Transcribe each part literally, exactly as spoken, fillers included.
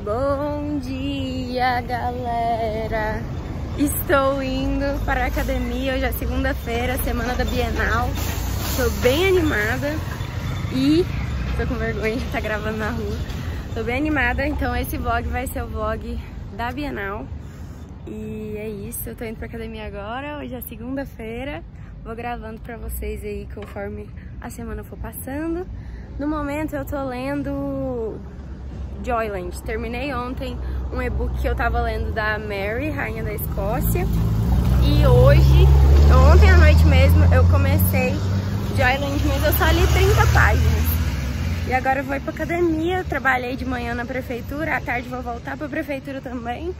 Bom dia, galera! Estou indo para a academia, hoje é segunda-feira, semana da Bienal. Estou bem animada e tô com vergonha de estar gravando na rua. Tô bem animada, então esse vlog vai ser o vlog da Bienal. E é isso, eu tô indo pra academia agora, hoje é segunda-feira. Vou gravando pra vocês aí conforme a semana for passando. No momento eu tô lendo Joyland. Terminei ontem um e-book que eu tava lendo da Mary, Rainha da Escócia. E hoje, ontem à noite mesmo, eu comecei Joyland, mas eu só li trinta páginas. E agora eu vou ir pra academia. Eu trabalhei de manhã na prefeitura, à tarde vou voltar pra prefeitura também.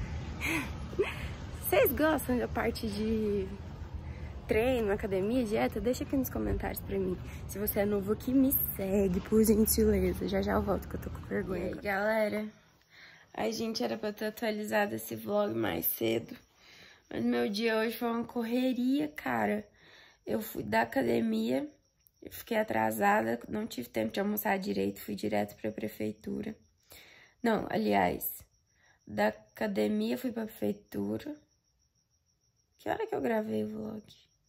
Vocês gostam da parte de treino, academia, dieta? Deixa aqui nos comentários pra mim. Se você é novo aqui, me segue, por gentileza. Já já eu volto, que eu tô com vergonha. E aí, galera? Ai, gente, era pra eu ter atualizado esse vlog mais cedo. Mas meu dia hoje foi uma correria, cara. Eu fui da academia, eu fiquei atrasada, não tive tempo de almoçar direito, fui direto pra prefeitura. Não, aliás, da academia fui pra prefeitura. Que hora que eu gravei o vlog?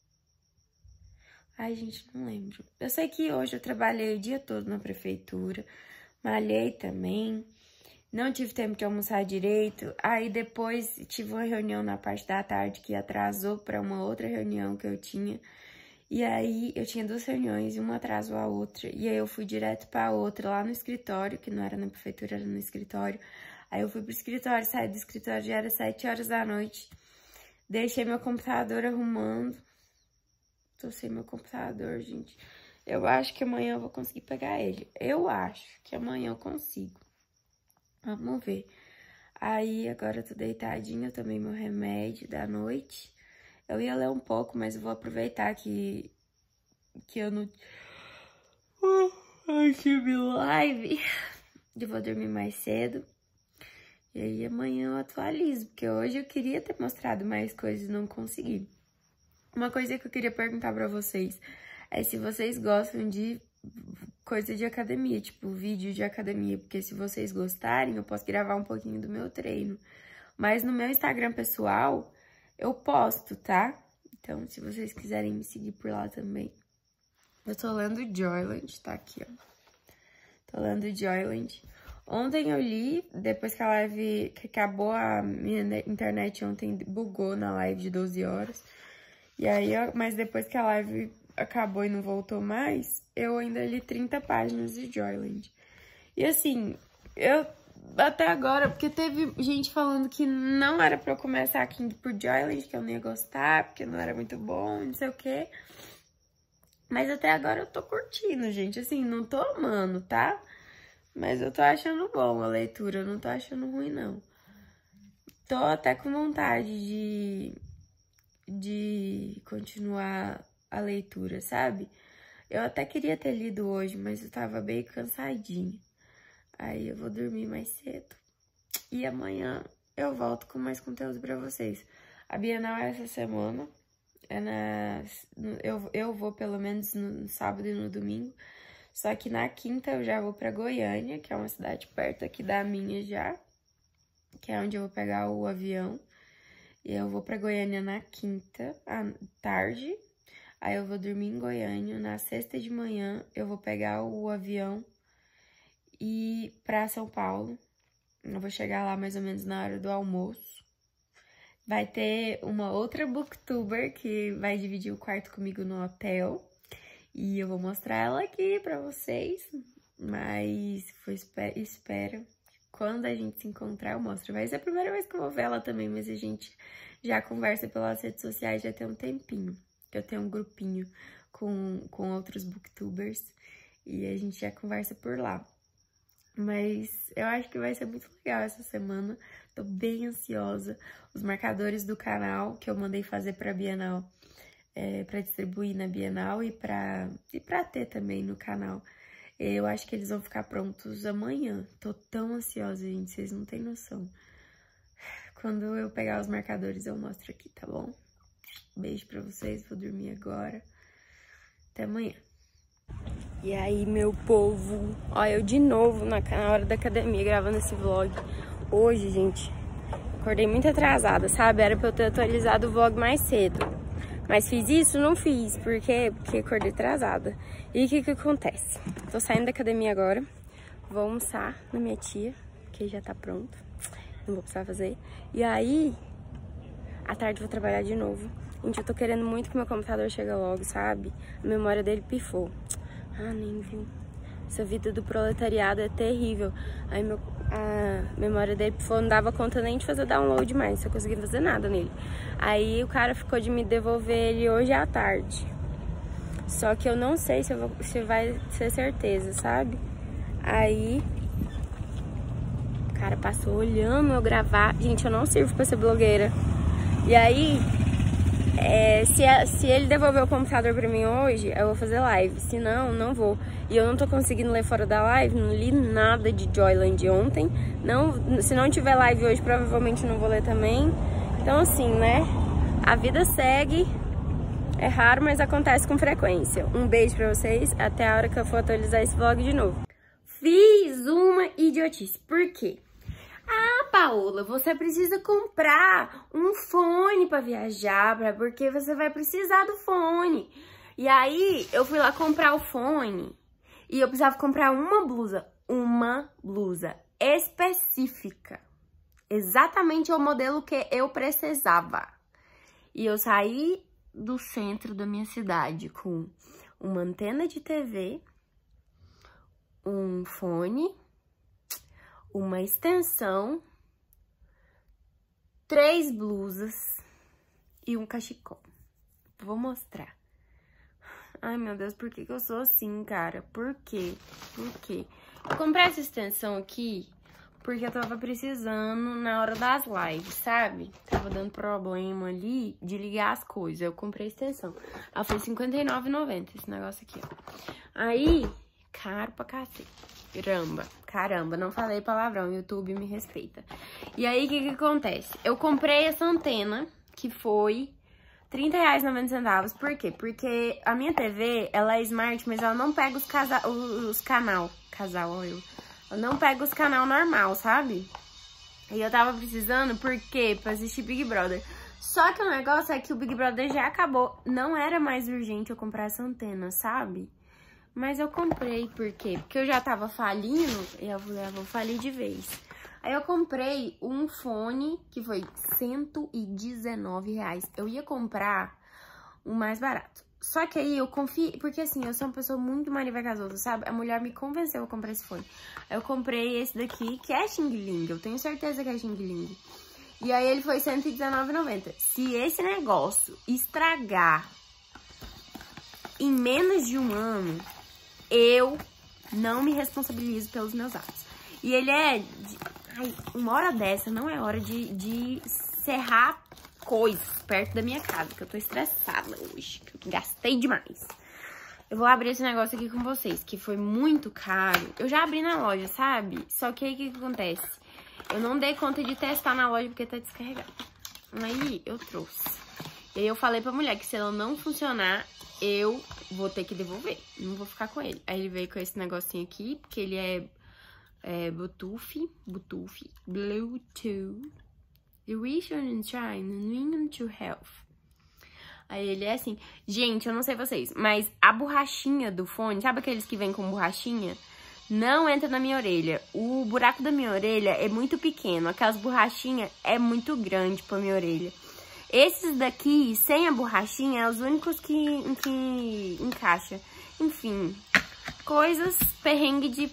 Ai, gente, não lembro. Eu sei que hoje eu trabalhei o dia todo na prefeitura, malhei também, não tive tempo de almoçar direito. Aí depois tive uma reunião na parte da tarde que atrasou para uma outra reunião que eu tinha. E aí eu tinha duas reuniões e uma atrasou a outra. E aí eu fui direto para outra lá no escritório, que não era na prefeitura, era no escritório. Aí eu fui pro escritório, saí do escritório, já era sete horas da noite. Deixei meu computador arrumando. Tô sem meu computador, gente. Eu acho que amanhã eu vou conseguir pegar ele. Eu acho que amanhã eu consigo. Vamos ver. Aí, agora eu tô deitadinha, eu tomei meu remédio da noite. Eu ia ler um pouco, mas eu vou aproveitar que, que eu não... Ai, tive live. Eu vou dormir mais cedo. E aí, amanhã eu atualizo, porque hoje eu queria ter mostrado mais coisas e não consegui. Uma coisa que eu queria perguntar pra vocês é se vocês gostam de coisa de academia, tipo vídeo de academia, porque se vocês gostarem, eu posso gravar um pouquinho do meu treino. Mas no meu Instagram pessoal, eu posto, tá? Então, se vocês quiserem me seguir por lá também. Eu tô lendo Joyland, tá aqui, ó. Tô lendo Joyland. Ontem eu li, depois que a live, que acabou a minha internet ontem, bugou na live de doze horas. E aí, mas depois que a live acabou e não voltou mais, eu ainda li trinta páginas de Joyland. E assim, eu até agora, porque teve gente falando que não era pra eu começar aqui por Joyland, que eu não ia gostar, porque não era muito bom, não sei o quê. Mas até agora eu tô curtindo, gente. Assim, não tô amando, tá? Mas eu tô achando bom a leitura, eu não tô achando ruim, não. Tô até com vontade de... de continuar a leitura, sabe? Eu até queria ter lido hoje, mas eu tava bem cansadinha. Aí eu vou dormir mais cedo. E amanhã eu volto com mais conteúdo pra vocês. A Bienal é essa semana. É na, eu, eu vou pelo menos no sábado e no domingo. Só que na quinta eu já vou pra Goiânia, que é uma cidade perto aqui da minha já. Que é onde eu vou pegar o avião. E eu vou pra Goiânia na quinta, à tarde. Aí eu vou dormir em Goiânia. Na sexta de manhã eu vou pegar o avião e ir pra São Paulo. Eu vou chegar lá mais ou menos na hora do almoço. Vai ter uma outra booktuber que vai dividir o quarto comigo no hotel. E eu vou mostrar ela aqui pra vocês. Mas foi, espero... Quando a gente se encontrar, eu mostro. Vai ser a primeira vez que eu vou ver ela também, mas a gente já conversa pelas redes sociais já tem um tempinho. Que eu tenho um grupinho com, com outros booktubers e a gente já conversa por lá. Mas eu acho que vai ser muito legal essa semana. Tô bem ansiosa. Os marcadores do canal que eu mandei fazer pra Bienal, é, pra distribuir na Bienal e pra, e pra ter também no canal. Eu acho que eles vão ficar prontos amanhã. Tô tão ansiosa, gente, vocês não têm noção. Quando eu pegar os marcadores, eu mostro aqui, tá bom? Beijo pra vocês, vou dormir agora. Até amanhã. E aí, meu povo, ó, eu de novo na, na hora da academia gravando esse vlog. Hoje, gente, acordei muito atrasada, sabe? Era pra eu ter atualizado o vlog mais cedo. Mas fiz isso? Não fiz. Por quê? Porque acordei atrasada. E o que que acontece? Tô saindo da academia agora. Vou almoçar na minha tia, que já tá pronto. Não vou precisar fazer. E aí, à tarde vou trabalhar de novo. Gente, eu tô querendo muito que meu computador chegue logo, sabe? A memória dele pifou. Ah, nem viu. Essa vida do proletariado é terrível. Aí meu, a memória dele pifou, não dava conta nem de fazer download mais. Não conseguia fazer nada nele. Aí o cara ficou de me devolver ele hoje à tarde. Só que eu não sei se, eu vou, se vai ser certeza, sabe? Aí o cara passou olhando eu gravar. Gente, eu não sirvo pra ser blogueira. E aí... É, se, a, se ele devolver o computador pra mim hoje, eu vou fazer live. Se não, não vou. E eu não tô conseguindo ler fora da live. Não li nada de Joyland ontem. Não, se não tiver live hoje, provavelmente não vou ler também. Então assim, né? A vida segue. É raro, mas acontece com frequência. Um beijo pra vocês. Até a hora que eu for atualizar esse vlog de novo. Fiz uma idiotice. Por quê? Ah, Paola, você precisa comprar um fone pra viajar, pra, porque você vai precisar do fone. E aí, eu fui lá comprar o fone e eu precisava comprar uma blusa, uma blusa específica. Exatamente o modelo que eu precisava. E eu saí do centro da minha cidade com uma antena de T V, um fone... uma extensão, três blusas e um cachecol. Vou mostrar. Ai, meu Deus, por que que eu sou assim, cara? Por quê? Por quê? Eu comprei essa extensão aqui porque eu tava precisando na hora das lives, sabe? Tava dando problema ali de ligar as coisas. Eu comprei a extensão. Ela foi cinquenta e nove reais e noventa centavos, esse negócio aqui, ó. Aí, caro pra cacete. Caramba, caramba, não falei palavrão, YouTube me respeita. E aí, o que que acontece? Eu comprei essa antena, que foi trinta reais e noventa centavos. Por quê? Porque a minha T V, ela é smart, mas ela não pega os, casa os canal. Casal, ó, eu. Ela não pega os canal normal, sabe? E eu tava precisando, por quê? Pra assistir Big Brother. Só que o negócio é que o Big Brother já acabou. Não era mais urgente eu comprar essa antena, sabe? Mas eu comprei, por quê? Porque eu já tava falindo e eu falei, ah, vou falir de vez. Aí eu comprei um fone que foi cento e dezenove reais. Eu ia comprar o mais barato. Só que aí eu confiei, porque assim, eu sou uma pessoa muito mariva com as outras, sabe? A mulher me convenceu a comprar esse fone. Aí eu comprei esse daqui, que é Xing Ling. Eu tenho certeza que é Xing Ling. E aí ele foi cento e dezenove reais e noventa centavos. Se esse negócio estragar em menos de um ano... eu não me responsabilizo pelos meus atos. E ele é... De... Ai, uma hora dessa não é hora de, de serrar coisas perto da minha casa, que eu tô estressada hoje, que eu gastei demais. Eu vou abrir esse negócio aqui com vocês, que foi muito caro. Eu já abri na loja, sabe? Só que aí o que, que acontece? Eu não dei conta de testar na loja porque tá descarregado. Aí eu trouxe. E aí eu falei pra mulher que se ela não funcionar... eu vou ter que devolver, não vou ficar com ele. Aí ele veio com esse negocinho aqui, porque ele é, é Bluetooth, Bluetooth, Bluetooth, Irrigation and Shine, to Health. Aí ele é assim, gente, eu não sei vocês, mas a borrachinha do fone, sabe aqueles que vêm com borrachinha? Não entra na minha orelha. O buraco da minha orelha é muito pequeno, aquelas borrachinhas é muito grande pra minha orelha. Esses daqui, sem a borrachinha, é os únicos que, que encaixa. Enfim, coisas, perrengue de...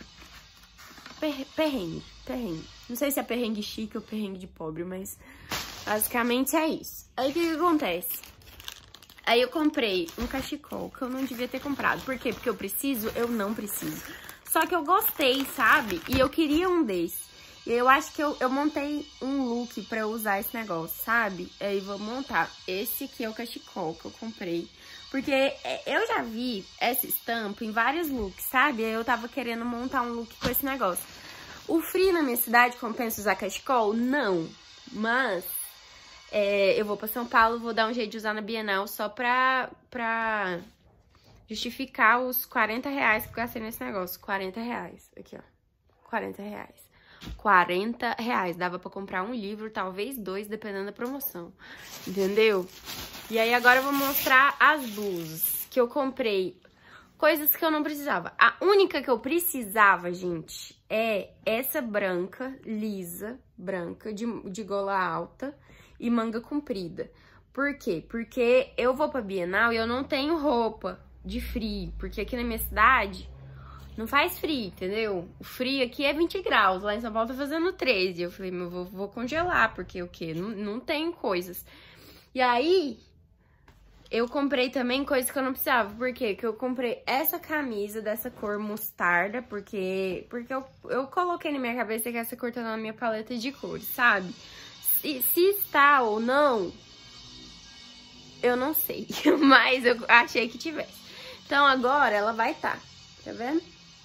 Per, perrengue, perrengue. Não sei se é perrengue chique ou perrengue de pobre, mas basicamente é isso. Aí o que que acontece? Aí eu comprei um cachecol que eu não devia ter comprado. Por quê? Porque eu preciso? Eu não preciso. Só que eu gostei, sabe? E eu queria um desse. E eu acho que eu, eu montei um look pra eu usar esse negócio, sabe? Aí vou montar. Esse aqui é o cachecol que eu comprei. Porque eu já vi essa estampa em vários looks, sabe? Aí eu tava querendo montar um look com esse negócio. O frio na minha cidade compensa usar cachecol? Não. Mas é, eu vou pra São Paulo, vou dar um jeito de usar na Bienal só pra, pra justificar os quarenta reais que eu gastei nesse negócio. quarenta reais. Aqui, ó. quarenta reais. quarenta reais. Dava pra comprar um livro, talvez dois, dependendo da promoção. Entendeu? E aí, agora eu vou mostrar as blusas que eu comprei. Coisas que eu não precisava. A única que eu precisava, gente, é essa branca, lisa, branca, de, de gola alta e manga comprida. Por quê? Porque eu vou pra Bienal e eu não tenho roupa de frio. Porque aqui na minha cidade não faz frio, entendeu? O frio aqui é vinte graus, lá em São Paulo tá fazendo treze. Eu falei, meu, vou, vou congelar, porque o quê? Não, não tem coisas. E aí, eu comprei também coisas que eu não precisava. Por quê? Porque eu comprei essa camisa dessa cor mostarda, porque, porque eu, eu coloquei na minha cabeça que essa cor tá na minha paleta de cores, sabe? E se está ou não, eu não sei, mas eu achei que tivesse. Então agora ela vai estar, tá vendo?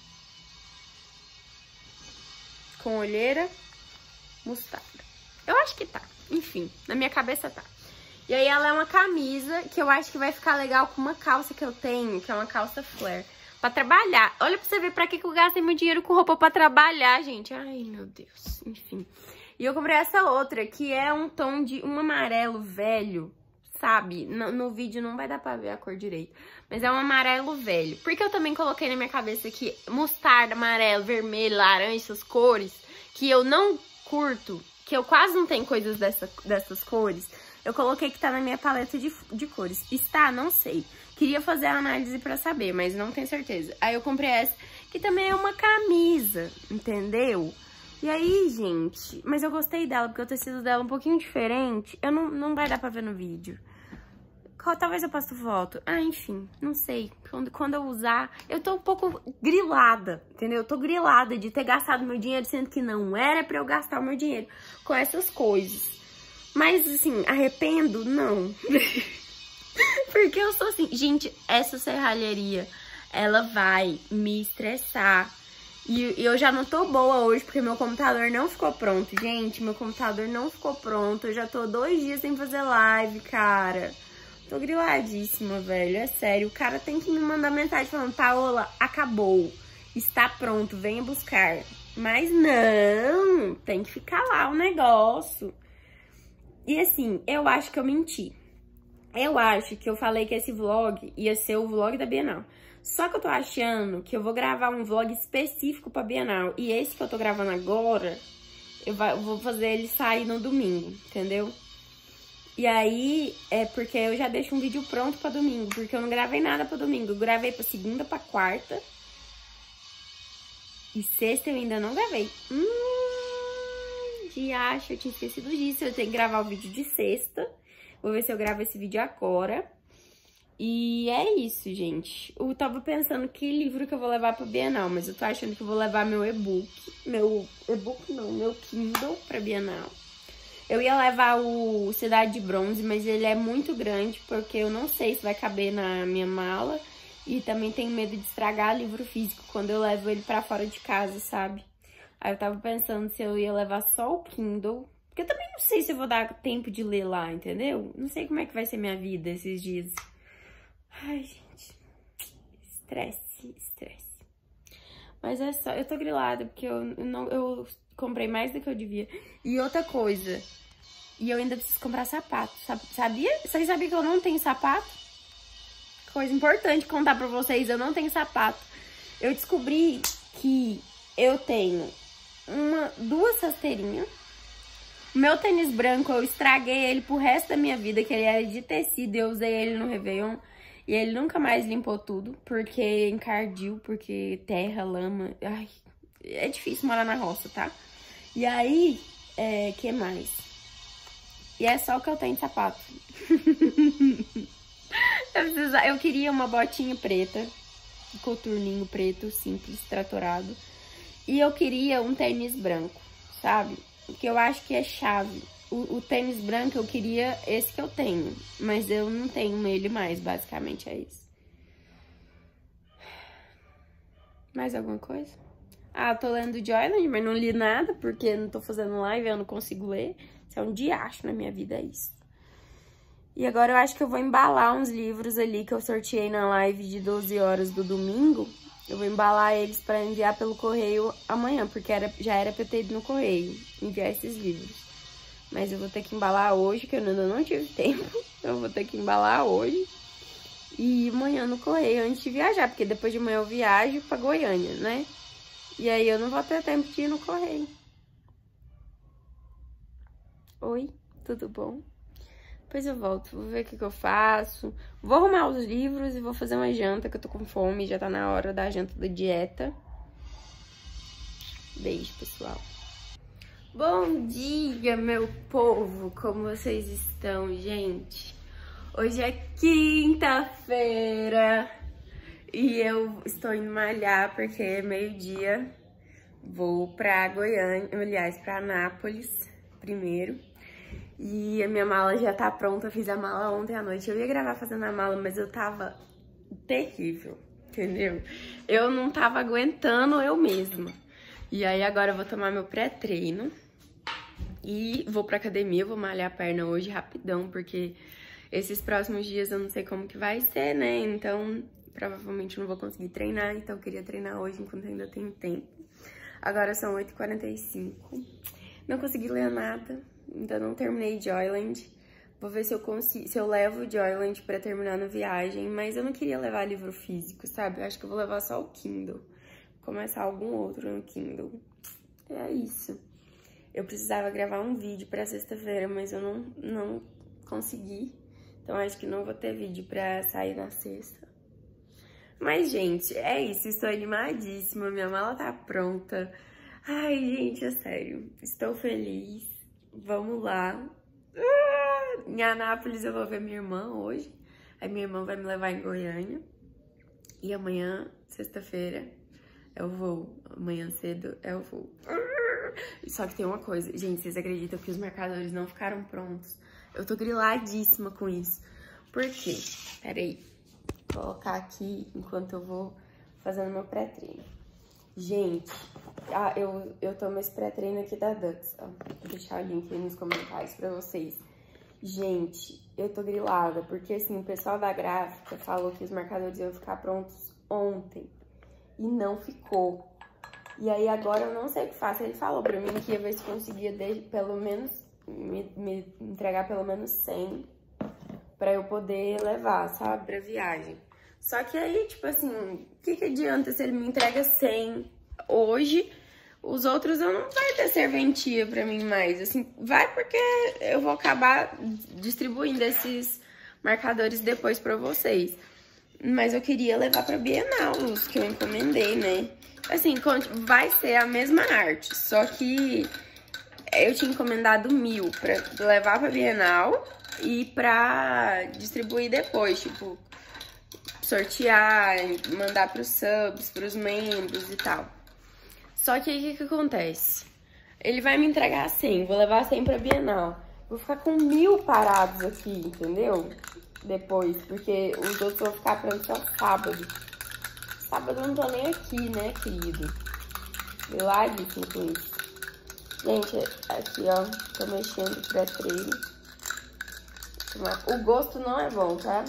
Com olheira, mostarda. Eu acho que tá, enfim, na minha cabeça tá. E aí ela é uma camisa que eu acho que vai ficar legal com uma calça que eu tenho, que é uma calça flare, pra trabalhar. Olha pra você ver pra que que eu gastei meu dinheiro com roupa pra trabalhar, gente. Ai, meu Deus, enfim. E eu comprei essa outra, que é um tom de um amarelo velho, sabe? No, no vídeo não vai dar pra ver a cor direito, mas é um amarelo velho. Porque eu também coloquei na minha cabeça que mostarda, amarelo, vermelho, laranja, essas cores, que eu não curto, que eu quase não tenho coisas dessa, dessas cores, eu coloquei que tá na minha paleta de, de cores. Está? Não sei. Queria fazer a análise pra saber, mas não tenho certeza. Aí eu comprei essa, que também é uma camisa, entendeu? E aí, gente, mas eu gostei dela, porque o tecido dela é um pouquinho diferente. Eu não, não vai dar pra ver no vídeo. Talvez eu poste foto. Ah, enfim, não sei. Quando, quando eu usar, eu tô um pouco grilada, entendeu? Eu tô grilada de ter gastado meu dinheiro, sendo que não era pra eu gastar o meu dinheiro com essas coisas. Mas, assim, arrependo? Não. Porque eu sou assim. Gente, essa serralheria, ela vai me estressar. E eu já não tô boa hoje, porque meu computador não ficou pronto. Gente, meu computador não ficou pronto. Eu já tô dois dias sem fazer live, cara. Tô griladíssima, velho. É sério. O cara tem que me mandar mensagem falando, Paola, acabou. Está pronto, venha buscar. Mas não, tem que ficar lá o negócio. E assim, eu acho que eu menti. Eu acho que eu falei que esse vlog ia ser o vlog da Bienal. Só que eu tô achando que eu vou gravar um vlog específico pra Bienal. E esse que eu tô gravando agora, eu vou fazer ele sair no domingo, entendeu? E aí, é porque eu já deixo um vídeo pronto pra domingo. Porque eu não gravei nada pra domingo. Eu gravei pra segunda, pra quarta. E sexta eu ainda não gravei. Hum, de acho, eu tinha esquecido disso. Eu tenho que gravar o vídeo de sexta. Vou ver se eu gravo esse vídeo agora. E é isso, gente. Eu tava pensando que livro que eu vou levar pra Bienal, mas eu tô achando que eu vou levar meu e-book. Meu e-book não, meu Kindle pra Bienal. Eu ia levar o Cidade de Bronze, mas ele é muito grande, porque eu não sei se vai caber na minha mala. E também tenho medo de estragar livro físico quando eu levo ele pra fora de casa, sabe? Aí eu tava pensando se eu ia levar só o Kindle. Porque eu também não sei se eu vou dar tempo de ler lá, entendeu? Não sei como é que vai ser minha vida esses dias. Ai, gente. Estresse, estresse. Mas é só... Eu tô grilada, porque eu, não, eu comprei mais do que eu devia. E outra coisa. E eu ainda preciso comprar sapato. Sabia? Vocês sabiam que eu não tenho sapato? Coisa importante contar pra vocês. Eu não tenho sapato. Eu descobri que eu tenho uma, duas rasteirinhas. Meu tênis branco, eu estraguei ele pro resto da minha vida, que ele era de tecido, eu usei ele no Réveillon, e ele nunca mais limpou tudo, porque encardiu, porque terra, lama, ai, é difícil morar na roça, tá? E aí, é, que mais? E é só o que eu tenho de sapato. eu, precisa, eu queria uma botinha preta, um coturninho preto, simples, tratorado, e eu queria um tênis branco, sabe? Que eu acho que é chave. O, o tênis branco eu queria esse que eu tenho, mas eu não tenho ele mais, basicamente é isso. Mais alguma coisa? Ah, tô lendo Joyland, mas não li nada, porque não tô fazendo live, eu não consigo ler. Isso é um diacho na minha vida, é isso. E agora eu acho que eu vou embalar uns livros ali que eu sorteei na live de doze horas do domingo. Eu vou embalar eles pra enviar pelo correio amanhã, porque era, já era pra eu ter ido no correio enviar esses livros. Mas eu vou ter que embalar hoje, que eu ainda não tive tempo. Eu vou ter que embalar hoje e ir amanhã no correio antes de viajar, porque depois de amanhã eu viajo pra Goiânia, né? E aí eu não vou ter tempo de ir no correio. Oi, tudo bom? Depois eu volto, vou ver o que, que eu faço. Vou arrumar os livros e vou fazer uma janta, que eu tô com fome. Já tá na hora da janta da dieta. Beijo, pessoal. Bom dia, meu povo. Como vocês estão, gente? Hoje é quinta-feira e eu estou indo malhar porque é meio-dia. Vou pra Goiânia, aliás, pra Anápolis primeiro. E a minha mala já tá pronta, eu fiz a mala ontem à noite. Eu ia gravar fazendo a mala, mas eu tava terrível, entendeu? Eu não tava aguentando eu mesma. E aí agora eu vou tomar meu pré-treino e vou pra academia, vou malhar a perna hoje rapidão, porque esses próximos dias eu não sei como que vai ser, né? Então, provavelmente não vou conseguir treinar, então eu queria treinar hoje enquanto ainda tenho tempo. Agora são oito e quarenta e cinco. Não consegui ler nada. Ainda não terminei Joyland. Vou ver se eu consigo, se eu levo Joyland pra terminar na viagem, mas eu não queria levar livro físico, sabe? Eu acho que eu vou levar só o Kindle. Começar algum outro no Kindle. É isso. Eu precisava gravar um vídeo pra sexta-feira, mas eu não, não consegui. Então acho que não vou ter vídeo pra sair na sexta. Mas, gente, é isso. Estou animadíssima. Minha mala tá pronta. Ai, gente, é sério. Estou feliz. Vamos lá. Ah, em Anápolis eu vou ver minha irmã hoje. Aí minha irmã vai me levar em Goiânia. E amanhã, sexta-feira, eu vou. Amanhã cedo eu vou. Ah, só que tem uma coisa. Gente, vocês acreditam que os marcadores não ficaram prontos? Eu tô griladíssima com isso. Por quê? Peraí. Vou colocar aqui enquanto eu vou fazendo meu pré-treino. Gente, ah, eu, eu tomo esse pré-treino aqui da Dux, ó. Vou deixar o link aí nos comentários pra vocês. Gente, eu tô grilada, porque assim, o pessoal da gráfica falou que os marcadores iam ficar prontos ontem. E não ficou. E aí agora eu não sei o que faço. Ele falou pra mim que ia ver se conseguia de, pelo menos, me, me entregar pelo menos cem pra eu poder levar, sabe, pra viagem. Só que aí, tipo assim, o que que adianta se ele me entrega cem hoje, os outros eu não vai ter serventia pra mim mais. Assim, vai porque eu vou acabar distribuindo esses marcadores depois pra vocês. Mas eu queria levar pra Bienal os que eu encomendei, né? Assim, vai ser a mesma arte, só que eu tinha encomendado mil pra levar pra Bienal e pra distribuir depois, tipo, sortear, mandar pros subs, pros membros e tal. Só que aí o que que acontece? Ele vai me entregar cem, vou levar cem pra Bienal. Vou ficar com mil parados aqui, entendeu? Depois, porque os outros vão ficar prontos só sábado. Sábado eu não tô nem aqui, né, querido? Griladíssimo com isso. Gente, aqui, ó, tô mexendo pra treino. O gosto não é bom, tá?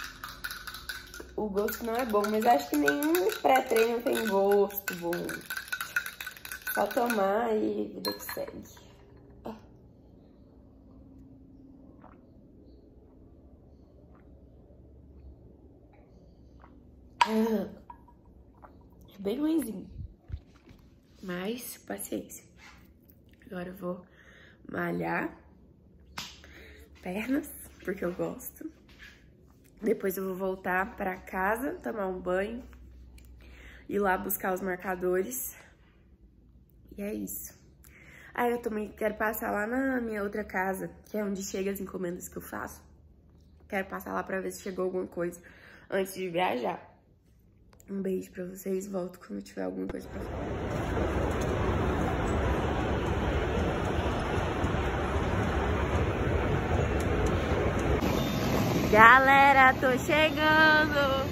O gosto não é bom, mas acho que nenhum pré-treino tem gosto bom. Só tomar e vida que segue. É bem ruimzinho, mas paciência. Agora eu vou malhar pernas, porque eu gosto. Depois eu vou voltar pra casa, tomar um banho, ir lá buscar os marcadores. E é isso. Ah, eu também quero passar lá na minha outra casa, que é onde chegam as encomendas que eu faço. Quero passar lá pra ver se chegou alguma coisa antes de viajar. Um beijo pra vocês, volto quando tiver alguma coisa pra falar. Galera, tô chegando!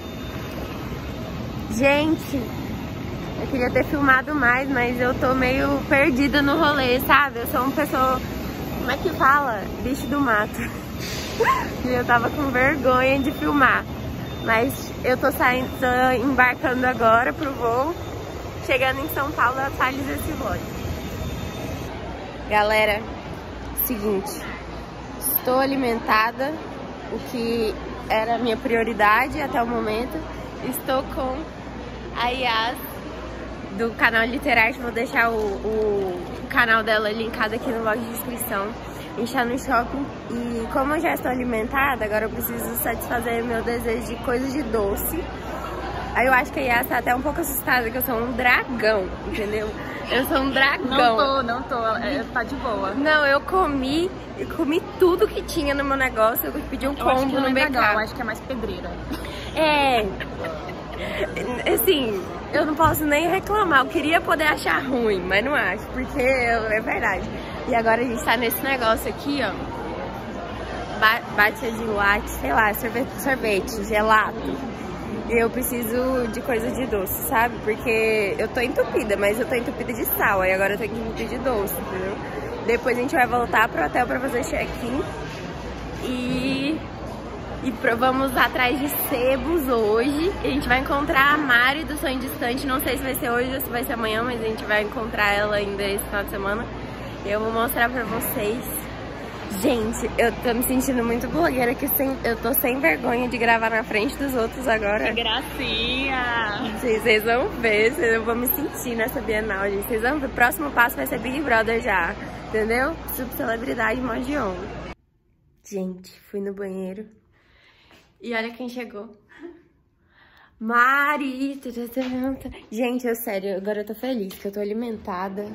Gente, eu queria ter filmado mais, mas eu tô meio perdida no rolê, sabe? Eu sou uma pessoa, como é que fala? Bicho do mato. E eu tava com vergonha de filmar. Mas eu tô saindo, tô embarcando agora pro voo. Chegando em São Paulo, eu atualizo esse vlog. Galera, seguinte. Estou alimentada, o que era a minha prioridade até o momento. Estou com a Yas, do canal Literarte. Vou deixar o, o canal dela linkado aqui no box de descrição. A gente tá no shopping e como eu já estou alimentada, agora eu preciso satisfazer o meu desejo de coisas de doce. Aí eu acho que a Yas tá até um pouco assustada que eu sou um dragão, entendeu? Eu sou um dragão. Não tô, não tô, é, tá de boa. Não, eu comi, eu comi tudo que tinha no meu negócio, eu pedi um combo no B K. Eu acho que é mais pedreira. É, assim, eu não posso nem reclamar, eu queria poder achar ruim, mas não acho, porque é verdade. E agora a gente tá nesse negócio aqui, ó, bate de latte, sei lá, sorvete, sorvete, gelato. E eu preciso de coisa de doce, sabe? Porque eu tô entupida, mas eu tô entupida de sal, aí agora eu tenho que entupir de doce, entendeu? Depois a gente vai voltar pro hotel pra fazer check-in e... E vamos atrás de sebos hoje. A gente vai encontrar a Mari do Sonho Distante. Não sei se vai ser hoje ou se vai ser amanhã, mas a gente vai encontrar ela ainda esse final de semana. E eu vou mostrar pra vocês. Gente, eu tô me sentindo muito blogueira, que sem, eu tô sem vergonha de gravar na frente dos outros agora. Que gracinha! Vocês vão ver, eu vou me sentir nessa Bienal, gente. Vocês vão ver, o próximo passo vai ser Big Brother já, entendeu? Subcelebridade mod on. Gente, fui no banheiro. E olha quem chegou. Mari! Gente, eu sério, agora eu tô feliz, que eu tô alimentada.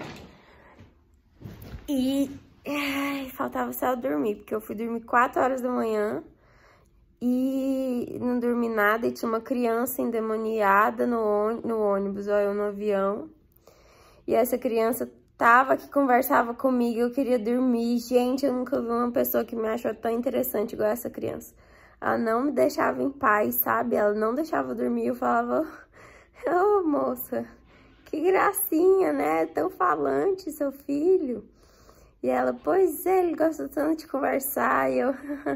E ai, faltava só eu dormir, porque eu fui dormir quatro horas da manhã e não dormi nada. E tinha uma criança endemoniada no, no ônibus, ó, eu no avião. E essa criança tava que conversava comigo, eu queria dormir. Gente, eu nunca vi uma pessoa que me achou tão interessante igual essa criança. Ela não me deixava em paz, sabe? Ela não deixava eu dormir. Eu falava, ô oh, moça, que gracinha, né? Tão falante, seu filho. E ela, pois é, ele gosta tanto de conversar. E eu...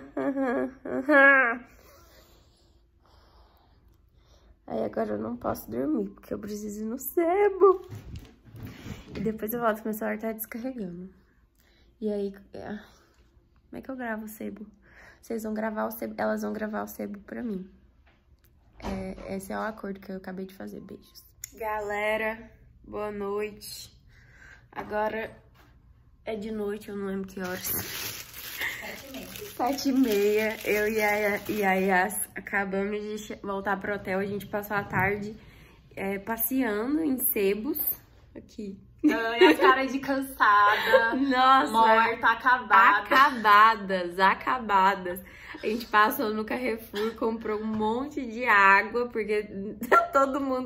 Aí agora eu não posso dormir, porque eu preciso ir no sebo. E depois eu volto, que meu celular tá descarregando. E aí, como é que eu gravo o sebo? Vocês vão gravar o sebo, elas vão gravar o sebo pra mim. É, esse é o acordo que eu acabei de fazer. Beijos. Galera, boa noite. Agora é de noite, eu não lembro que horas. Sete e meia. Sete e meia. Eu e a, e a Yas acabamos de voltar pro hotel. A gente passou a tarde é, passeando em sebos. Aqui. Ai, a cara de cansada. Nossa. Morta, acabada. Acabadas, acabadas. A gente passou no Carrefour, comprou um monte de água, porque tá todo mundo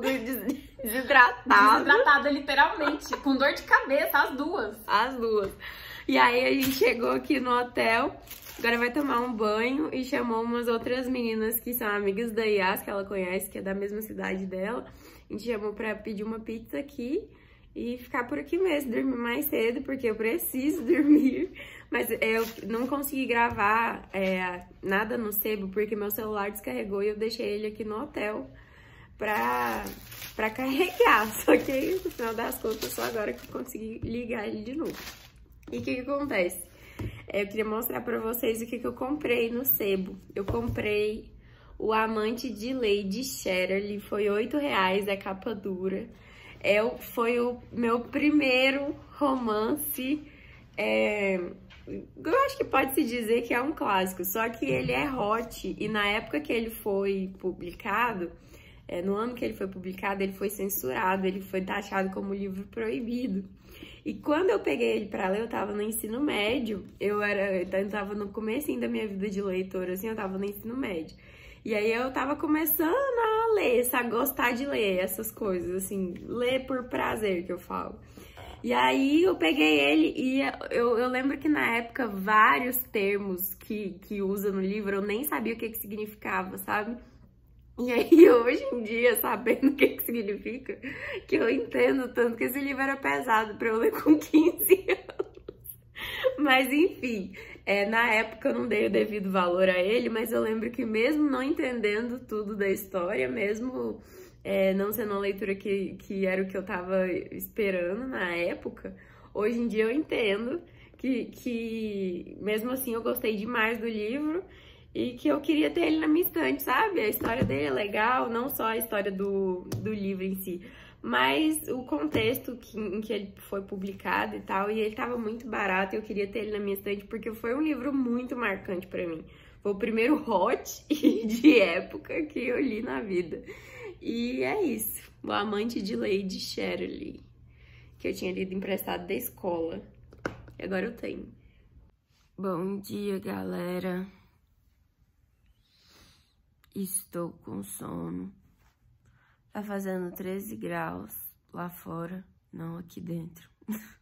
desidratado. Desidratada, literalmente. Com dor de cabeça, as duas. As duas. E aí a gente chegou aqui no hotel, agora vai tomar um banho e chamou umas outras meninas que são amigas da Yas, que ela conhece, que é da mesma cidade dela. A gente chamou pra pedir uma pizza aqui. E ficar por aqui mesmo, dormir mais cedo, porque eu preciso dormir. Mas eu não consegui gravar é, nada no sebo, porque meu celular descarregou e eu deixei ele aqui no hotel pra, pra carregar. Só que, no final das contas, só agora que eu consegui ligar ele de novo. E o que que acontece? É, eu queria mostrar pra vocês o que que eu comprei no sebo. Eu comprei o Amante de Lady Chatterley, foi oito reais, é capa dura. É, foi o meu primeiro romance, é, eu acho que pode-se dizer que é um clássico, só que ele é hot, e na época que ele foi publicado, é, no ano que ele foi publicado, ele foi censurado, ele foi taxado como livro proibido. E quando eu peguei ele pra ler, eu tava no ensino médio, eu era, eu tava no comecinho da minha vida de leitora, assim, eu tava no ensino médio. E aí eu tava começando a ler, sabe, gostar de ler essas coisas, assim, ler por prazer, que eu falo. E aí eu peguei ele e eu, eu lembro que na época vários termos que, que usa no livro eu nem sabia o que que significava, sabe? E aí hoje em dia, sabendo o que que significa, que eu entendo tanto que esse livro era pesado pra eu ler com quinze anos. Mas enfim, É, na época eu não dei o devido valor a ele, mas eu lembro que mesmo não entendendo tudo da história, mesmo é, não sendo uma leitura que, que era o que eu tava esperando na época, hoje em dia eu entendo que, que mesmo assim eu gostei demais do livro e que eu queria ter ele na minha estante, sabe? A história dele é legal, não só a história do, do livro em si, mas o contexto que, em que ele foi publicado e tal, e ele tava muito barato e eu queria ter ele na minha estante porque foi um livro muito marcante pra mim. Foi o primeiro hot de época que eu li na vida. E é isso, O Amante de Lady Chatterley, que eu tinha lido emprestado da escola. E agora eu tenho. Bom dia, galera. Estou com sono. Tá fazendo treze graus lá fora, não aqui dentro.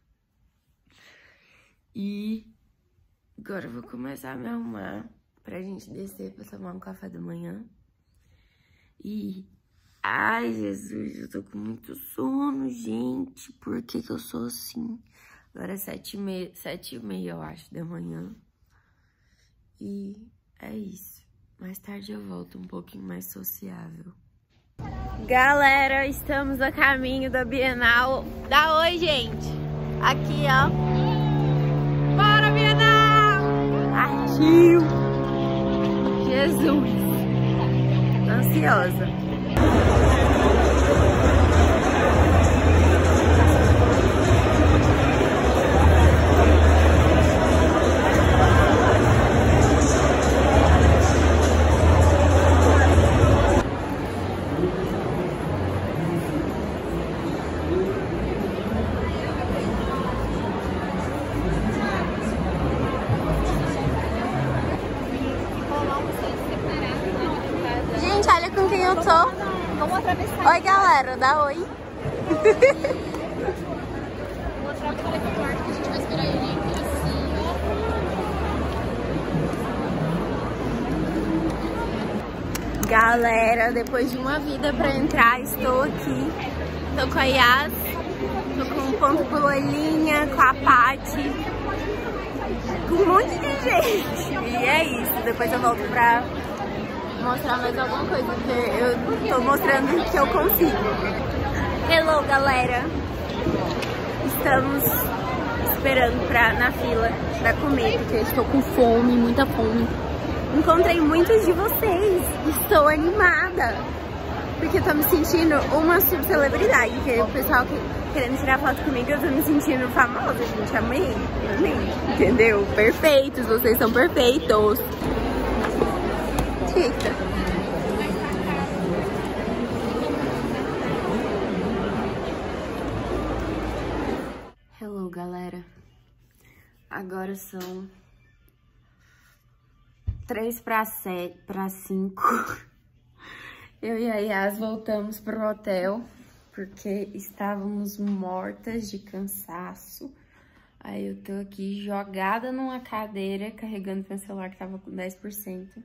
E agora eu vou começar a me arrumar pra gente descer pra tomar um café da manhã. E... ai, Jesus, eu tô com muito sono, gente. Por que que eu sou assim? Agora é sete e meia, sete e meia, eu acho, da manhã. E é isso. Mais tarde eu volto um pouquinho mais sociável. Galera, estamos a caminho da Bienal. Dá oi, gente. Aqui, ó. Bora, Bienal! Partiu! Jesus! Tô ansiosa. Gente, olha com quem eu tô. Vamos atravessar. Oi, galera, dá oi. Vou atravessar aqui o quarto, a gente vai esperar ele aqui assim, ó. Galera, depois de uma vida pra entrar, estou aqui. Tô com a Yas, tô com o Ponto Pololinha, com a Paty, com um monte de gente. E é isso, depois eu volto pra mostrar mais alguma coisa, porque eu tô mostrando que eu consigo. Hello, galera! Estamos esperando pra, na fila pra comer, porque eu estou com fome, muita fome. Encontrei muitos de vocês, estou animada, porque eu tô me sentindo uma subcelebridade, porque o pessoal que, querendo tirar foto comigo, eu tô me sentindo famosa, gente, amei, amei, entendeu? Perfeitos, vocês são perfeitos. Eita. Hello, galera. Agora são três para sete, para cinco. Eu e a Yas voltamos pro hotel porque estávamos mortas de cansaço. Aí eu tô aqui jogada numa cadeira carregando meu celular que tava com dez por cento.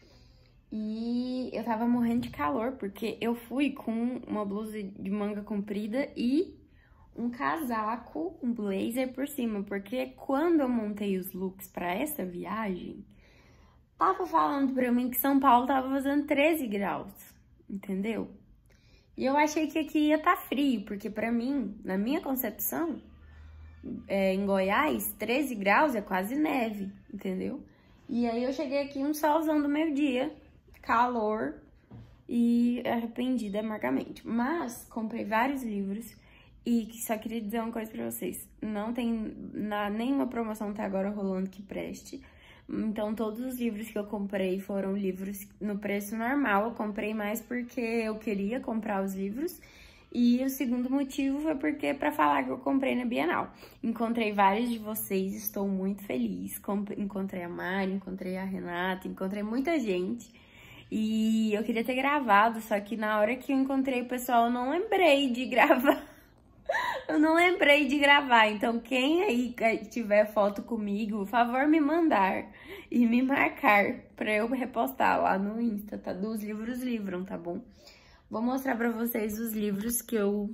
E eu tava morrendo de calor, porque eu fui com uma blusa de manga comprida e um casaco, um blazer por cima. Porque quando eu montei os looks pra essa viagem, tava falando pra mim que São Paulo tava fazendo treze graus, entendeu? E eu achei que aqui ia tá frio, porque pra mim, na minha concepção, é, em Goiás, treze graus é quase neve, entendeu? E aí eu cheguei aqui um solzão do meio-dia, calor e arrependida amargamente. Mas comprei vários livros e só queria dizer uma coisa pra vocês. Não tem na, nenhuma promoção até agora rolando que preste. Então todos os livros que eu comprei foram livros no preço normal. Eu comprei mais porque eu queria comprar os livros. E o segundo motivo foi porque para falar que eu comprei na Bienal. Encontrei vários de vocês, estou muito feliz. Encontrei a Mari, encontrei a Renata, encontrei muita gente. E eu queria ter gravado, só que na hora que eu encontrei o pessoal, eu não lembrei de gravar. Eu não lembrei de gravar. Então, quem aí tiver foto comigo, por favor, me mandar e me marcar pra eu repostar lá no Insta, tá? Dos livros livram, tá bom? Vou mostrar pra vocês os livros que eu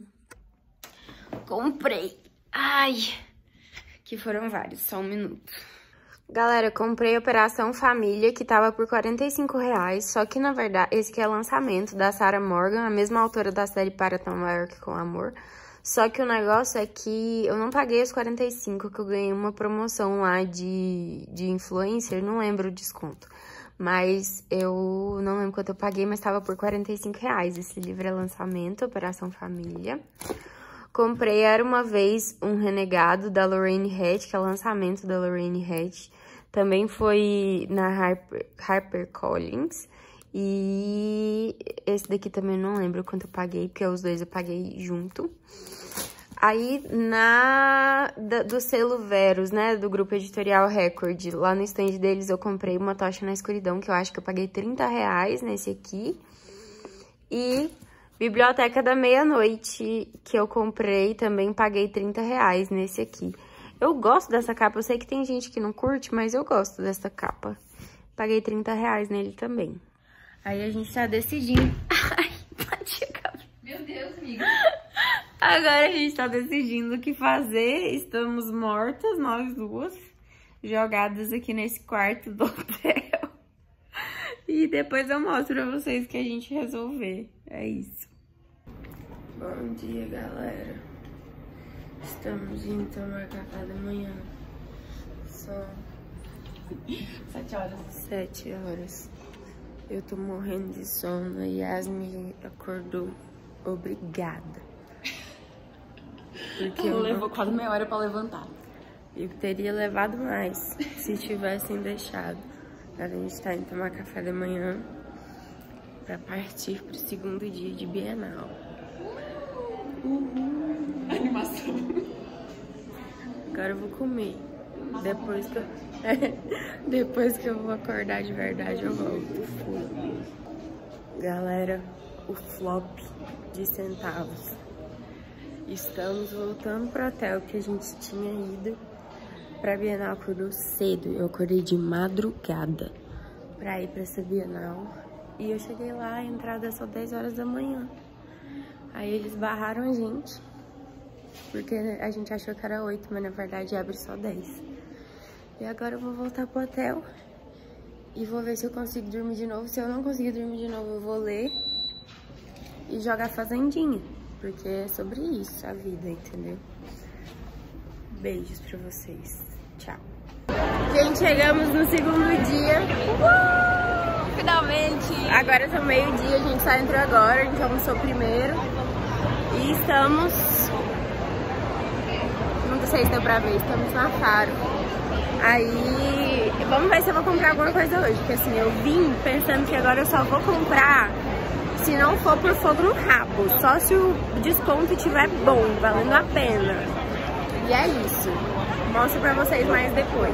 comprei. Ai, que foram vários, só um minuto. Galera, comprei Operação Família, que tava por quarenta e cinco reais, só que, na verdade, esse aqui é lançamento da Sarah Morgan, a mesma autora da série Para Tão Maior Que Com Amor. Só que o negócio é que eu não paguei os quarenta e cinco, que eu ganhei uma promoção lá de, de influencer, não lembro o desconto. Mas eu não lembro quanto eu paguei, mas tava por quarenta e cinco reais. Esse livro é lançamento, Operação Família. Comprei Era Uma Vez um Renegado, da Lorraine Hatch, que é o lançamento da Lorraine Hatch. Também foi na Harper, HarperCollins. E esse daqui também não lembro quanto eu paguei, porque os dois eu paguei junto. Aí, na da, do selo Verus, né, do grupo editorial Record, lá no stand deles eu comprei Uma Tocha na Escuridão, que eu acho que eu paguei trinta reais nesse aqui. E Biblioteca da Meia-Noite, que eu comprei, também paguei trinta reais nesse aqui. Eu gosto dessa capa, eu sei que tem gente que não curte, mas eu gosto dessa capa. Paguei trinta reais nele também. Aí a gente tá decidindo... Ai, bati a cabeça. Meu Deus, amiga. Agora a gente tá decidindo o que fazer. Estamos mortas, nós duas, jogadas aqui nesse quarto do hotel. E depois eu mostro pra vocês o que a gente resolver. É isso. Bom dia, galera. Estamos indo tomar café da manhã. São Sete horas. sete horas. Eu tô morrendo de sono. A Yasmin acordou. Obrigada. Porque Ela eu levou quase meia hora pra levantar. Eu teria levado mais se tivessem deixado. Agora a gente tá indo tomar café da manhã pra partir pro segundo dia de Bienal. Uhum. Animação. Agora eu vou comer. Depois que eu... Depois que eu vou acordar de verdade, eu volto. Fui. Galera, o flop de centavos. Estamos voltando pro hotel que a gente tinha ido pra Bienal. Acordou cedo. Eu acordei de madrugada pra ir pra essa Bienal. E eu cheguei lá, a entrada é só dez horas da manhã. Aí eles barraram a gente, porque a gente achou que era oito, mas na verdade abre só dez. E agora eu vou voltar pro hotel e vou ver se eu consigo dormir de novo. Se eu não conseguir dormir de novo, eu vou ler e jogar Fazendinha, porque é sobre isso a vida, entendeu? Beijos pra vocês. Tchau. Gente, chegamos no segundo dia. Uhul! Finalmente! Agora são meio-dia, a gente só entrou agora, a gente almoçou primeiro. E estamos... Não sei se deu pra ver, estamos na Faro. Aí, vamos ver se eu vou comprar alguma coisa hoje, porque assim, eu vim pensando que agora eu só vou comprar se não for por fogo no rabo, só se o desconto estiver bom, valendo a pena. E é isso. Mostro pra vocês mais depois.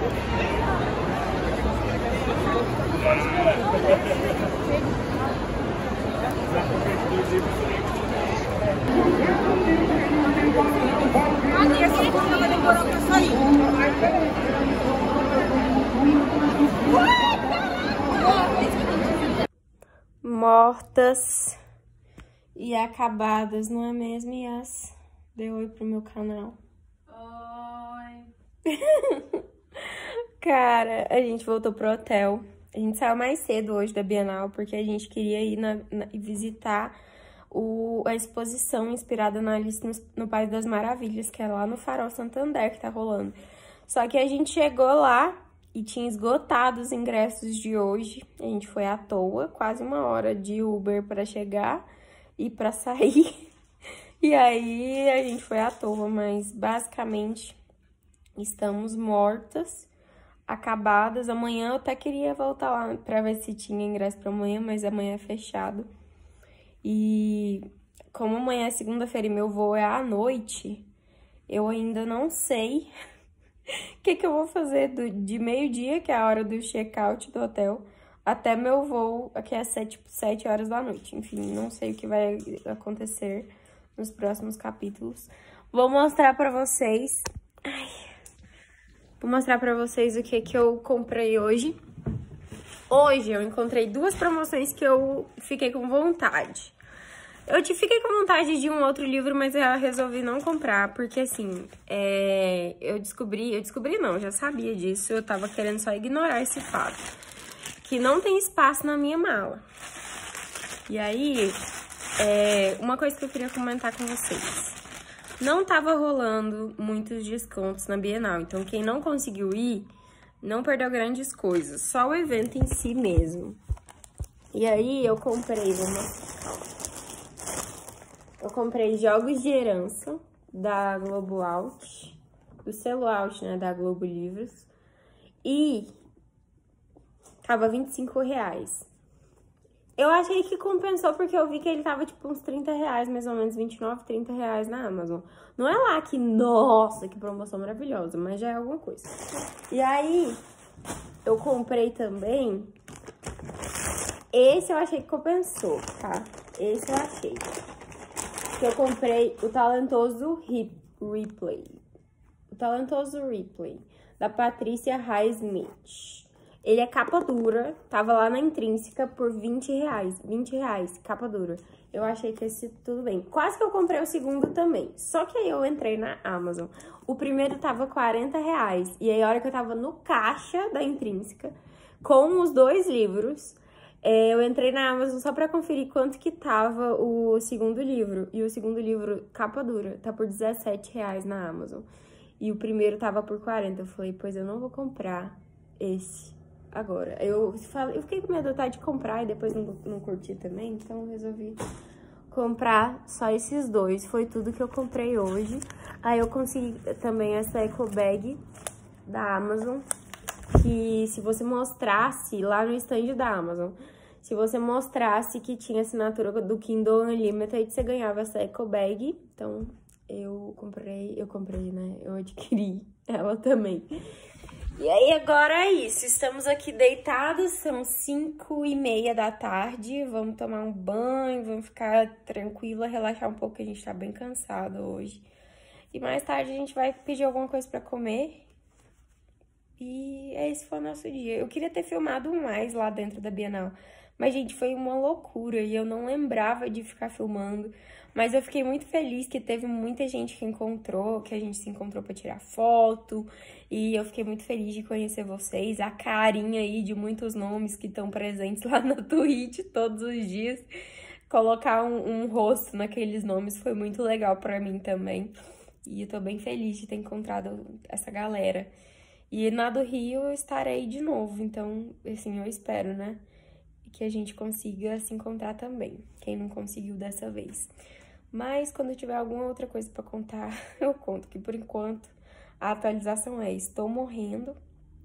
Mortas e acabadas, não é mesmo, Yas? Dê oi pro meu canal. Oi. Cara, a gente voltou pro hotel. A gente saiu mais cedo hoje da Bienal, porque a gente queria ir na, na, visitar o, a exposição inspirada na Alice no, no País das Maravilhas, que é lá no Farol Santander que tá rolando. Só que a gente chegou lá e tinha esgotado os ingressos de hoje. A gente foi à toa, quase uma hora de Uber para chegar e para sair. E aí a gente foi à toa, mas basicamente estamos mortas, acabadas. Amanhã eu até queria voltar lá para ver se tinha ingresso para amanhã, mas amanhã é fechado. E como amanhã é segunda-feira e meu voo é à noite, eu ainda não sei o que, que eu vou fazer do, de meio-dia, que é a hora do check-out do hotel, até meu voo, que é sete, sete horas da noite. Enfim, não sei o que vai acontecer nos próximos capítulos. Vou mostrar pra vocês... Ai, vou mostrar pra vocês o que, que eu comprei hoje. Hoje eu encontrei duas promoções que eu fiquei com vontade. Eu te fiquei com vontade de um outro livro, mas eu resolvi não comprar, porque assim, é, eu descobri, eu descobri não, já sabia disso, eu tava querendo só ignorar esse fato, que não tem espaço na minha mala. E aí, é, uma coisa que eu queria comentar com vocês, não tava rolando muitos descontos na Bienal, então quem não conseguiu ir, não perdeu grandes coisas, só o evento em si mesmo. E aí, eu comprei, vamos... Eu comprei Jogos de Herança, da Globo Out, do selo Out, né, da Globo Livros, e tava vinte e cinco reais. Eu achei que compensou porque eu vi que ele tava, tipo, uns trinta reais, mais ou menos, vinte e nove, trinta reais na Amazon. Não é lá que, nossa, que promoção maravilhosa, mas já é alguma coisa. E aí, eu comprei também, esse eu achei que compensou, tá? Esse eu achei. Que eu comprei o Talentoso Ripley. O Talentoso Ripley, da Patrícia Highsmith. Ele é capa dura, tava lá na Intrínseca por vinte reais. vinte reais, capa dura. Eu achei que esse tudo bem. Quase que eu comprei o segundo também. Só que aí eu entrei na Amazon. O primeiro tava quarenta reais. E aí a hora que eu tava no caixa da Intrínseca, com os dois livros... É, eu entrei na Amazon só pra conferir quanto que tava o segundo livro. E o segundo livro, capa dura, tá por dezessete reais na Amazon. E o primeiro tava por quarenta. Eu falei, pois eu não vou comprar esse agora. Eu, falei, eu fiquei com minha vontade de comprar e depois não, não curti também. Então eu resolvi comprar só esses dois. Foi tudo que eu comprei hoje. Aí eu consegui também essa eco bag da Amazon. Que se você mostrasse lá no stand da Amazon, se você mostrasse que tinha assinatura do Kindle Unlimited, você ganhava essa eco bag. Então, eu comprei, eu comprei, né? Eu adquiri ela também. E aí, agora é isso. Estamos aqui deitados, são cinco e meia da tarde. Vamos tomar um banho, vamos ficar tranquila, relaxar um pouco, que a gente tá bem cansado hoje. E mais tarde a gente vai pedir alguma coisa pra comer. E esse foi o nosso dia. Eu queria ter filmado mais lá dentro da Bienal, mas, gente, foi uma loucura e eu não lembrava de ficar filmando. Mas eu fiquei muito feliz que teve muita gente que encontrou, que a gente se encontrou pra tirar foto. E eu fiquei muito feliz de conhecer vocês, a carinha aí de muitos nomes que estão presentes lá na Twitch todos os dias. Colocar um, um rosto naqueles nomes foi muito legal pra mim também. E eu tô bem feliz de ter encontrado essa galera. E na do Rio eu estarei de novo, então, assim, eu espero, né, que a gente consiga se encontrar também, quem não conseguiu dessa vez. Mas quando eu tiver alguma outra coisa pra contar, eu conto, que por enquanto a atualização é, estou morrendo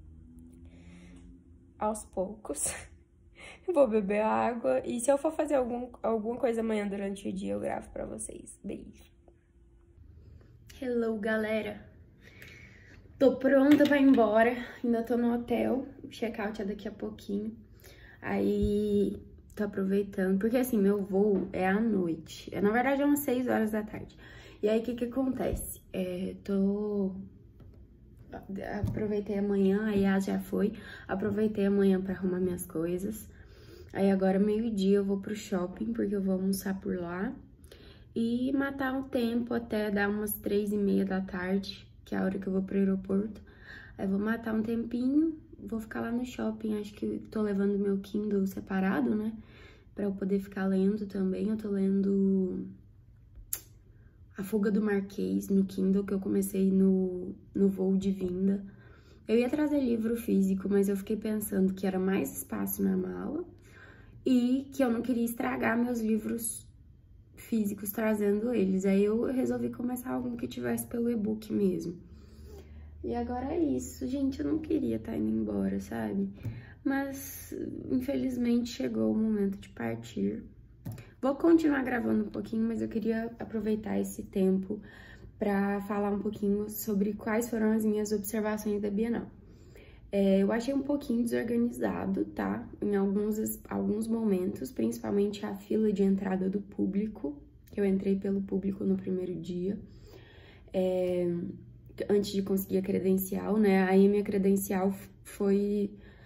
aos poucos, vou beber água, e se eu for fazer algum, alguma coisa amanhã durante o dia, eu gravo pra vocês. Beijo! Hello, galera! Tô pronta pra ir embora, ainda tô no hotel, o check-out é daqui a pouquinho. Aí, tô aproveitando, porque assim, meu voo é à noite, é, na verdade é umas seis horas da tarde. E aí, o que que acontece? É, tô... Aproveitei amanhã, a Yas já foi, aproveitei amanhã pra arrumar minhas coisas. Aí agora, meio-dia, eu vou pro shopping, porque eu vou almoçar por lá. E matar um tempo até dar umas três e meia da tarde, que é a hora que eu vou pro aeroporto. Aí vou matar um tempinho, vou ficar lá no shopping, acho que tô levando meu Kindle separado, né? Pra eu poder ficar lendo também. Eu tô lendo A Fuga do Marquês no Kindle, que eu comecei no, no voo de vinda. Eu ia trazer livro físico, mas eu fiquei pensando que era mais espaço na mala e que eu não queria estragar meus livros físicos trazendo eles. Aí eu resolvi começar algum que tivesse pelo e-book mesmo. E agora é isso. Gente, eu não queria estar indo embora, sabe? Mas, infelizmente, chegou o momento de partir. Vou continuar gravando um pouquinho, mas eu queria aproveitar esse tempo para falar um pouquinho sobre quais foram as minhas observações da Bienal. É, eu achei um pouquinho desorganizado, tá? Em alguns, alguns momentos, principalmente a fila de entrada do público, que eu entrei pelo público no primeiro dia, é, antes de conseguir a credencial, né? Aí a minha credencial foi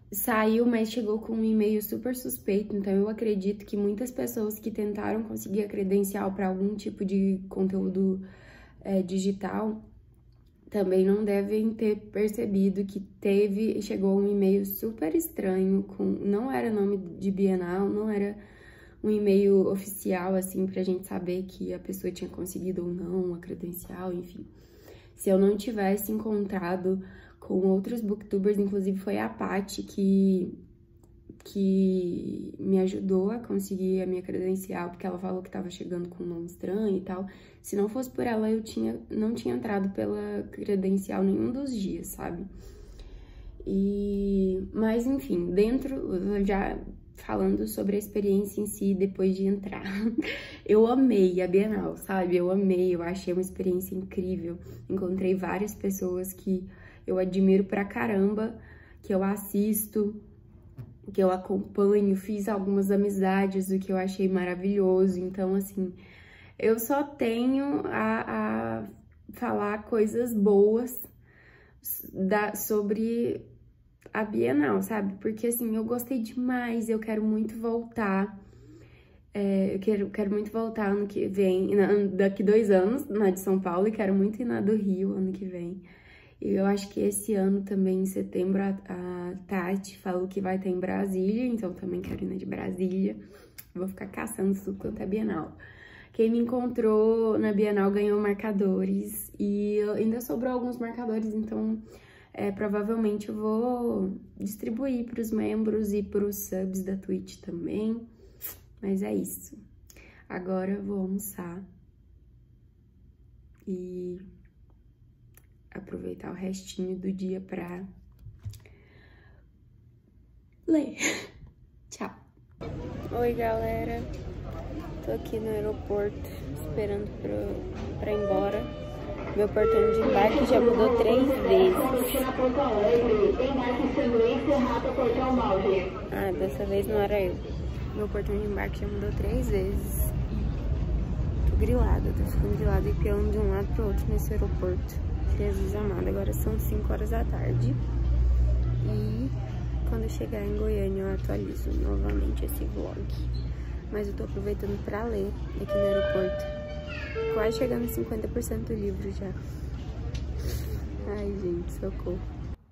saiu, mas chegou com um e-mail super suspeito, então eu acredito que muitas pessoas que tentaram conseguir a credencial para algum tipo de conteúdo é, digital também não devem ter percebido que teve, chegou um e-mail super estranho, com, não era nome de Bienal, não era um e-mail oficial, assim, pra gente saber que a pessoa tinha conseguido ou não a credencial, enfim. Se eu não tivesse encontrado com outros booktubers, inclusive foi a Paty que, que me ajudou a conseguir a minha credencial, porque ela falou que tava chegando com um nome estranho e tal. Se não fosse por ela, eu tinha, não tinha entrado pela credencial nenhum dos dias, sabe? E, mas, enfim, dentro, já falando sobre a experiência em si, depois de entrar, eu amei a Bienal, sabe? Eu amei, eu achei uma experiência incrível. Encontrei várias pessoas que eu admiro pra caramba, que eu assisto, que eu acompanho, fiz algumas amizades, o que eu achei maravilhoso. Então, assim, eu só tenho a, a falar coisas boas da, sobre a Bienal, sabe? Porque, assim, eu gostei demais, eu quero muito voltar. É, eu quero, quero muito voltar ano que vem, daqui dois anos, na de São Paulo, e quero muito ir na do Rio ano que vem. E eu acho que esse ano também, em setembro, a, a Tati falou que vai estar em Brasília, então também quero ir na de Brasília. Vou ficar caçando tudo quanto é Bienal. Quem me encontrou na Bienal ganhou marcadores, e ainda sobrou alguns marcadores, então é, provavelmente eu vou distribuir para os membros e para os subs da Twitch também. Mas é isso. Agora eu vou almoçar e aproveitar o restinho do dia pra ler. Tchau. Oi, galera. Tô aqui no aeroporto esperando pra, pra ir embora. Meu portão de embarque já mudou três vezes. Ah, dessa vez não era eu. Meu portão de embarque já mudou três vezes. Tô grilada, tô ficando grilada e piando de um lado pro outro nesse aeroporto. Jesus amado, agora são cinco horas da tarde. E quando eu chegar em Goiânia eu atualizo novamente esse vlog. Mas eu tô aproveitando pra ler aqui no aeroporto. Quase chegando em cinquenta por cento do livro já. Ai, gente, socorro.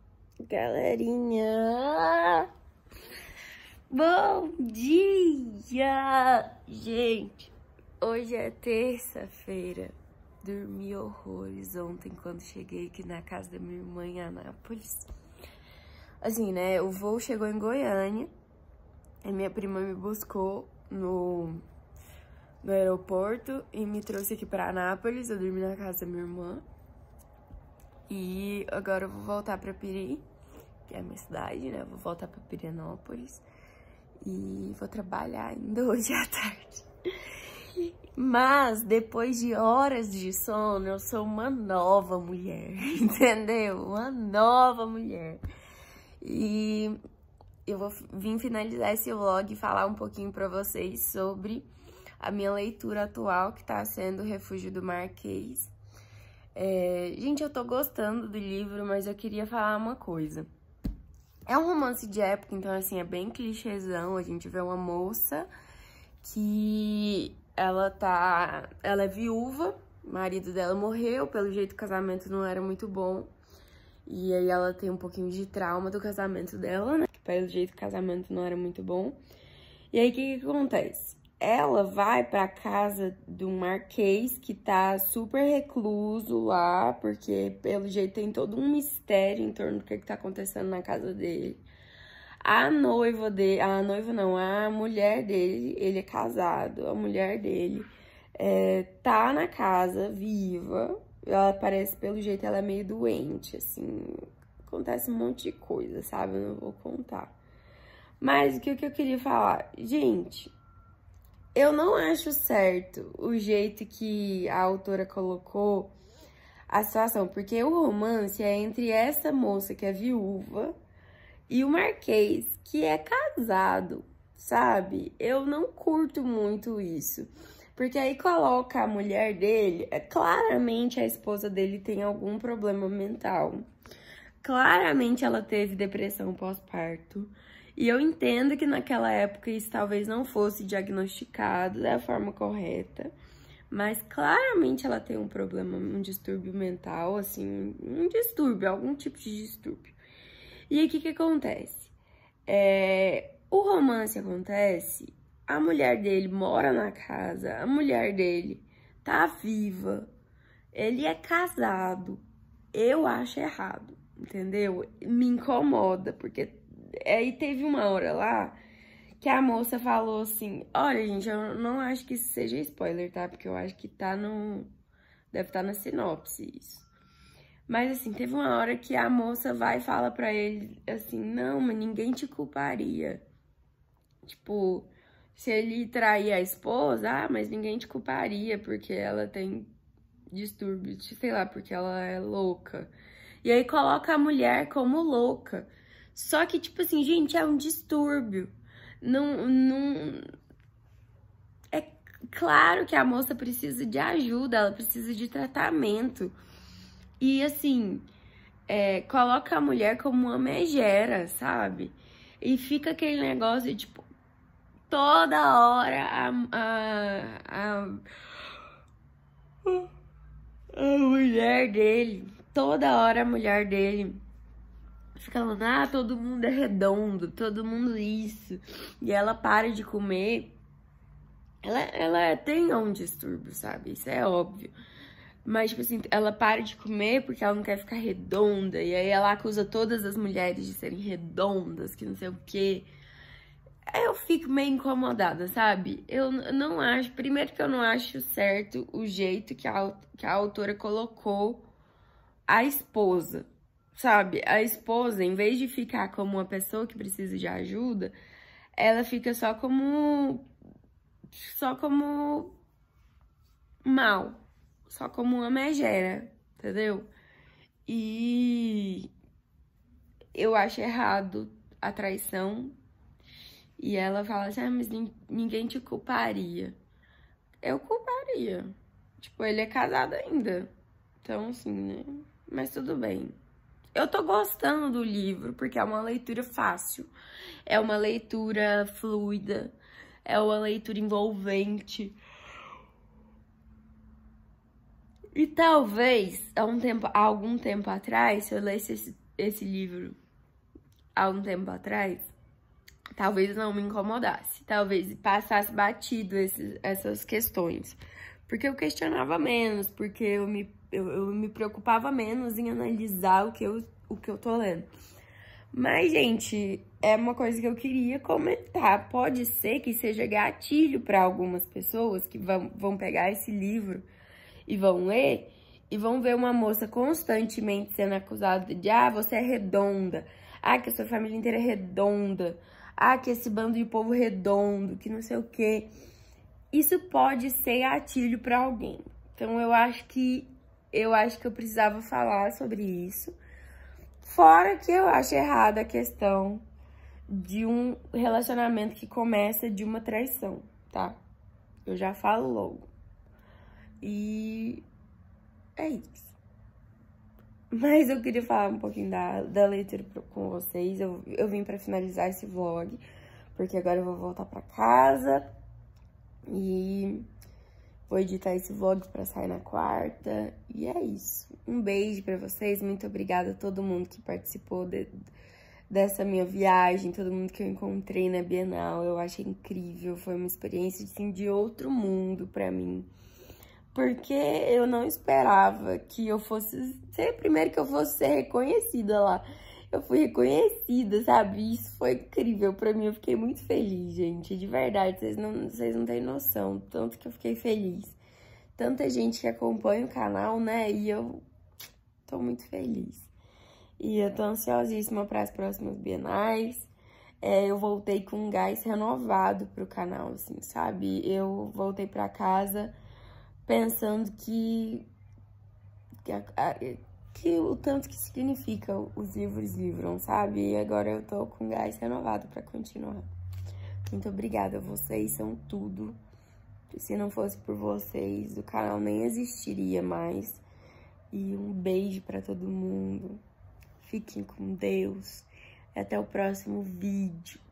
Galerinha! Bom dia! Gente, hoje é terça-feira. Dormi horrores ontem quando cheguei aqui na casa da minha irmã em Anápolis. Assim, né, o voo chegou em Goiânia. A minha prima me buscou no, no aeroporto e me trouxe aqui pra Anápolis. Eu dormi na casa da minha irmã. E agora eu vou voltar pra Piri, que é a minha cidade, né? Eu vou voltar pra Pirenópolis. E vou trabalhar ainda hoje à tarde. Mas, depois de horas de sono, eu sou uma nova mulher, entendeu? Uma nova mulher. E eu vou vir finalizar esse vlog e falar um pouquinho pra vocês sobre a minha leitura atual, que tá sendo O Refúgio do Marquês. É, gente, eu tô gostando do livro, mas eu queria falar uma coisa. É um romance de época, então, assim, é bem clichêzão. A gente vê uma moça que ela tá... Ela é viúva, o marido dela morreu, pelo jeito o casamento não era muito bom. E aí ela tem um pouquinho de trauma do casamento dela, né? Que pelo jeito o casamento não era muito bom. E aí, o que que acontece? Ela vai pra casa do marquês, que tá super recluso lá, porque pelo jeito tem todo um mistério em torno do que que tá acontecendo na casa dele. A noiva dele, a noiva não, a mulher dele, ele é casado, a mulher dele é, tá na casa, viva. Ela parece, pelo jeito, ela é meio doente, assim, acontece um monte de coisa, sabe? Eu não vou contar. Mas o que, que eu queria falar? Gente, eu não acho certo o jeito que a autora colocou a situação, porque o romance é entre essa moça que é viúva e o marquês, que é casado, sabe? Eu não curto muito isso, porque aí coloca a mulher dele, é claramente a esposa dele tem algum problema mental. claramente ela teve depressão pós-parto. E eu entendo que naquela época isso talvez não fosse diagnosticado da forma correta. Mas claramente ela tem um problema, um distúrbio mental, assim, um distúrbio, algum tipo de distúrbio. E aí o que que acontece? É, o romance acontece, a mulher dele mora na casa, a mulher dele tá viva, ele é casado. Eu acho errado, entendeu? Me incomoda, porque aí teve uma hora lá que a moça falou assim, olha, gente, eu não acho que isso seja spoiler, tá? Porque eu acho que tá no... deve estar na sinopse isso. Mas, assim, teve uma hora que a moça vai e fala pra ele, assim, não, mas ninguém te culparia. Tipo, se ele trair a esposa, ah, mas ninguém te culparia, porque ela tem distúrbio, sei lá, porque ela é louca. E aí coloca a mulher como louca. Só que, tipo assim, gente, é um distúrbio. Não, não... É claro que a moça precisa de ajuda, ela precisa de tratamento. E, assim, é, coloca a mulher como uma megera, sabe? E fica aquele negócio, de, tipo, toda hora a, a, a, a mulher dele, toda hora a mulher dele fica falando, ah, todo mundo é redondo, todo mundo isso. E ela para de comer. Ela, ela tem um distúrbio, sabe? Isso é óbvio. Mas, tipo assim, ela para de comer porque ela não quer ficar redonda. E aí ela acusa todas as mulheres de serem redondas, que não sei o quê. Eu fico meio incomodada, sabe? Eu não acho... Primeiro que eu não acho certo o jeito que a, que a autora colocou a esposa. Sabe, a esposa, em vez de ficar como uma pessoa que precisa de ajuda, ela fica só como... Só como... mal. Só como uma megera, entendeu? E... eu acho errado a traição. E ela fala assim, ah, mas ninguém te culparia. Eu culparia. Tipo, ele é casado ainda. Então, assim, né? Mas tudo bem. Eu tô gostando do livro, porque é uma leitura fácil, é uma leitura fluida, é uma leitura envolvente. E talvez, há, um tempo, há algum tempo atrás, se eu lesse esse, esse livro há um tempo atrás, talvez não me incomodasse, talvez passasse batido esses, essas questões. Porque eu questionava menos, porque eu me, eu, eu me preocupava menos em analisar o que, eu, o que eu tô lendo. Mas, gente, é uma coisa que eu queria comentar. Pode ser que seja gatilho para algumas pessoas que vão, vão pegar esse livro e vão ler e vão ver uma moça constantemente sendo acusada de, ah, você é redonda, ah, que a sua família inteira é redonda, ah, que esse bando de povo redondo, que não sei o quê. Isso pode ser gatilho para alguém. Então, eu acho que eu acho que eu precisava falar sobre isso. Fora que eu acho errada a questão de um relacionamento que começa de uma traição, tá? Eu já falo logo. E é isso. Mas eu queria falar um pouquinho da, da leitura com vocês. Eu, eu vim pra finalizar esse vlog, porque agora eu vou voltar pra casa. E vou editar esse vlog pra sair na quarta. E é isso. Um beijo pra vocês. Muito obrigada a todo mundo que participou de, dessa minha viagem. Todo mundo que eu encontrei na Bienal. Eu achei incrível. Foi uma experiência assim, de outro mundo pra mim. Porque eu não esperava que eu fosse... Ser, primeiro que eu fosse ser reconhecida lá. Eu fui reconhecida, sabe? Isso foi incrível pra mim. Eu fiquei muito feliz, gente. De verdade, vocês não, vocês não têm noção. Tanto que eu fiquei feliz. Tanta gente que acompanha o canal, né? E eu tô muito feliz. E eu tô ansiosíssima para as próximas bienais. É, eu voltei com um gás renovado pro canal, assim, sabe? Eu voltei pra casa pensando que... que a, a, que o tanto que significa os livros livram, sabe? E agora eu tô com gás renovado pra continuar. Muito obrigada, vocês são tudo. Se não fosse por vocês, o canal nem existiria mais. E um beijo pra todo mundo. Fiquem com Deus. Até o próximo vídeo.